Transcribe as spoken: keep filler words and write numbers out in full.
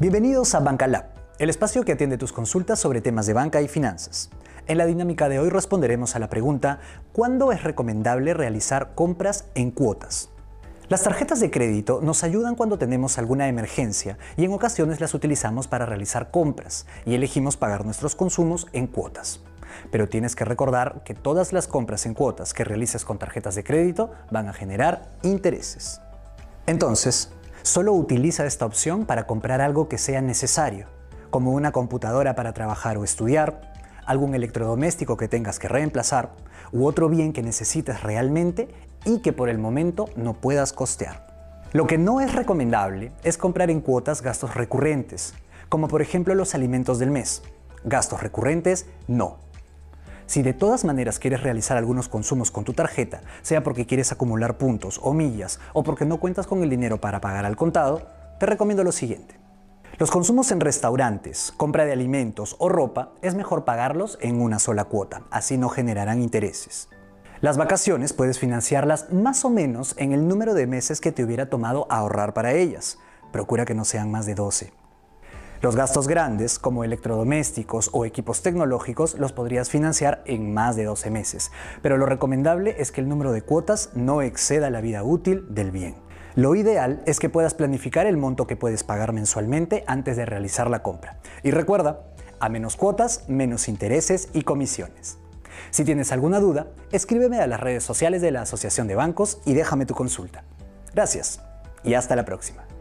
Bienvenidos a BancaLab, el espacio que atiende tus consultas sobre temas de banca y finanzas. En la dinámica de hoy responderemos a la pregunta ¿cuándo es recomendable realizar compras en cuotas? Las tarjetas de crédito nos ayudan cuando tenemos alguna emergencia y en ocasiones las utilizamos para realizar compras y elegimos pagar nuestros consumos en cuotas. Pero tienes que recordar que todas las compras en cuotas que realices con tarjetas de crédito van a generar intereses. Entonces, solo utiliza esta opción para comprar algo que sea necesario, como una computadora para trabajar o estudiar, algún electrodoméstico que tengas que reemplazar u otro bien que necesites realmente y que por el momento no puedas costear. Lo que no es recomendable es comprar en cuotas gastos recurrentes, como por ejemplo los alimentos del mes. Gastos recurrentes, no. Si de todas maneras quieres realizar algunos consumos con tu tarjeta, sea porque quieres acumular puntos o millas o porque no cuentas con el dinero para pagar al contado, te recomiendo lo siguiente. Los consumos en restaurantes, compra de alimentos o ropa es mejor pagarlos en una sola cuota, así no generarán intereses. Las vacaciones puedes financiarlas más o menos en el número de meses que te hubiera tomado ahorrar para ellas. Procura que no sean más de doce. Los gastos grandes, como electrodomésticos o equipos tecnológicos, los podrías financiar en más de doce meses, pero lo recomendable es que el número de cuotas no exceda la vida útil del bien. Lo ideal es que puedas planificar el monto que puedes pagar mensualmente antes de realizar la compra. Y recuerda, a menos cuotas, menos intereses y comisiones. Si tienes alguna duda, escríbeme a las redes sociales de la Asociación de Bancos y déjame tu consulta. Gracias y hasta la próxima.